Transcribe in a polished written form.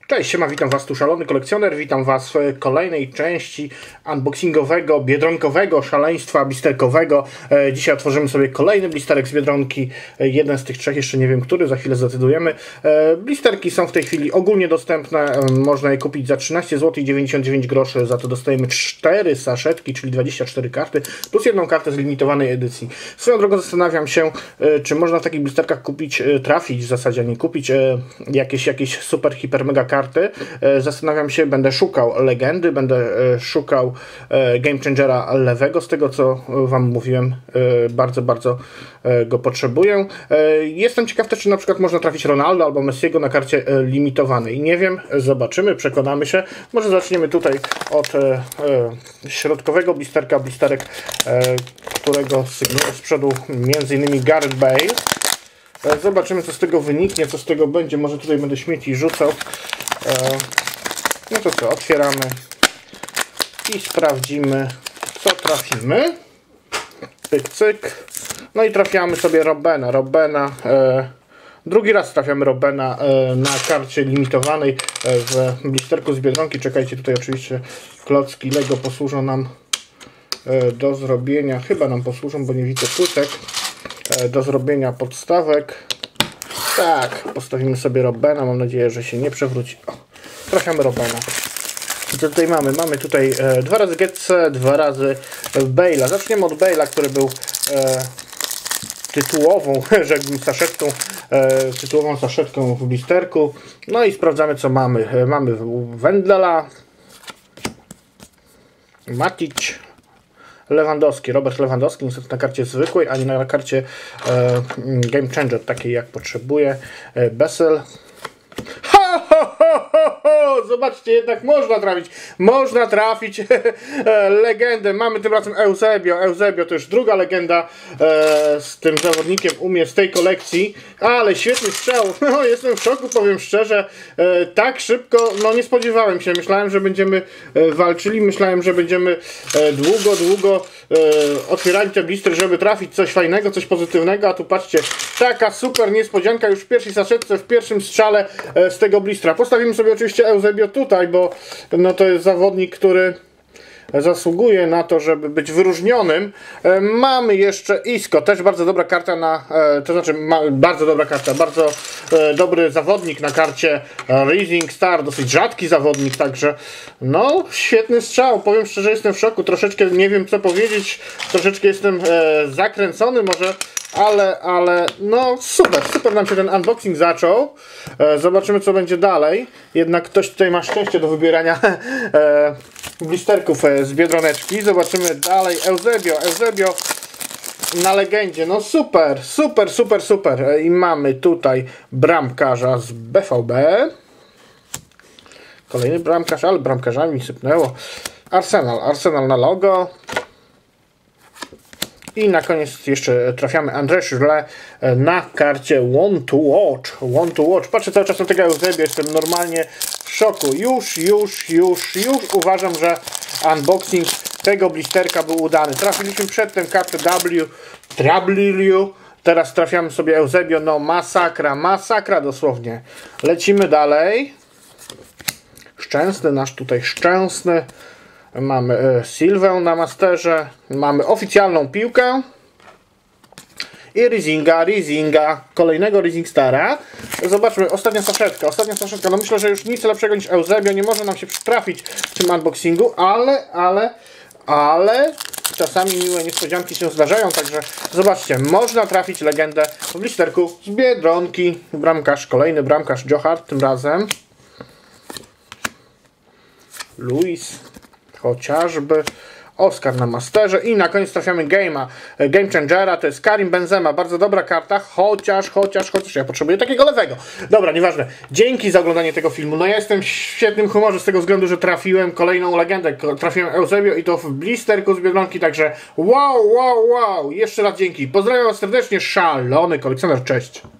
Cześć, siema, witam Was tu Szalony Kolekcjoner, witam Was w kolejnej części unboxingowego, biedronkowego szaleństwa blisterkowego. Dzisiaj otworzymy sobie kolejny blisterek z Biedronki, jeden z tych trzech, jeszcze nie wiem który, za chwilę zdecydujemy. Blisterki są w tej chwili ogólnie dostępne, można je kupić za 13 zł 99 groszy, za to dostajemy 4 saszetki, czyli 24 karty, plus jedną kartę z limitowanej edycji. Swoją drogą zastanawiam się, czy można w takich blisterkach kupić, trafić w zasadzie, a nie kupić jakieś super, hiper, mega karty. Zastanawiam się, będę szukał legendy, będę szukał Game Changera lewego, z tego co Wam mówiłem, bardzo go potrzebuję. Jestem ciekaw też, czy na przykład można trafić Ronaldo albo Messiego na karcie limitowanej. Nie wiem, zobaczymy, przekonamy się. Może zaczniemy tutaj od środkowego blisterka, blisterek, którego sygnuje z przodu m.in. Gareth Bale. Zobaczymy, co z tego wyniknie, co z tego będzie. Może tutaj będę śmieci rzucał. No to co, otwieramy i sprawdzimy, co trafimy. Cyk, cyk. No i trafiamy sobie Robena. Drugi raz trafiamy Robena na karcie limitowanej w blisterku z Biedronki. Czekajcie, tutaj oczywiście klocki Lego posłużą nam do zrobienia. Chyba nam posłużą, bo nie widzę płytek. Do zrobienia podstawek. Tak, postawimy sobie Robena. Mam nadzieję, że się nie przewróci. O, trafiamy Robena. I co tutaj mamy? Mamy tutaj 2 razy Getze, 2 razy Bale'a. Zaczniemy od Bale'a, który był tytułową, rzekłbym, saszetką, tytułową saszetką w blisterku. No i sprawdzamy, co mamy. Mamy Wendela, Matic, Lewandowski, Robert Lewandowski, niestety na karcie zwykłej, a nie na karcie Game Changer, takiej jak potrzebuje. Bessel. Zobaczcie, jednak można trafić legendę. Mamy tym razem Eusebio to już druga legenda z tym zawodnikiem u mnie z tej kolekcji, ale świetny strzał. No, jestem w szoku, powiem szczerze, tak szybko, no nie spodziewałem się. Myślałem, że będziemy walczyli, myślałem, że będziemy długo otwierali te blistry, żeby trafić coś fajnego, coś pozytywnego, a tu patrzcie, taka super niespodzianka już w pierwszej saszetce, w pierwszym strzale z tego blistra. Postawimy sobie oczywiście Eusebio tutaj, bo no to jest zawodnik, który zasługuje na to, żeby być wyróżnionym. Mamy jeszcze Isco, też bardzo dobra karta bardzo dobry zawodnik na karcie Rising Star, dosyć rzadki zawodnik, także no świetny strzał, powiem szczerze, jestem w szoku, troszeczkę nie wiem co powiedzieć, troszeczkę jestem zakręcony może, ale no super nam się ten unboxing zaczął. Zobaczymy, co będzie dalej. Jednak ktoś tutaj ma szczęście do wybierania blisterków z Biedroneczki. Zobaczymy dalej. Eusebio na legendzie. No super. I mamy tutaj bramkarza z BVB. Kolejny bramkarz, ale bramkarzami mi sypnęło. Arsenal na logo. I na koniec jeszcze trafiamy André Schürrle na karcie Want to Watch. Patrzę cały czas na tego Eusebio, jestem normalnie w szoku. Już uważam, że unboxing tego blisterka był udany. Trafiliśmy przedtem kartę W. Teraz trafiamy sobie Eusebio. No masakra dosłownie. Lecimy dalej. Szczęsny. Mamy Silvę na masterze, mamy oficjalną piłkę i Rizinga, kolejnego Rising Stara. Zobaczmy, ostatnia saszetka, no myślę, że już nic lepszego niż Eusebio nie może nam się przytrafić w tym unboxingu, ale czasami miłe niespodzianki się zdarzają, także zobaczcie, można trafić legendę w blisterku z Biedronki. Kolejny bramkarz Joe Hart tym razem. Luis. Chociażby Oscar na masterze i na koniec trafiamy Game Changera, to jest Karim Benzema, bardzo dobra karta, chociaż ja potrzebuję takiego lewego. Dobra, nieważne. Dzięki za oglądanie tego filmu. No ja jestem w świetnym humorze z tego względu, że trafiłem kolejną legendę, trafiłem Eusebio i to w blisterku z Biedronki, także wow. Jeszcze raz dzięki. Pozdrawiam Was serdecznie, Szalony Kolekcjoner, cześć.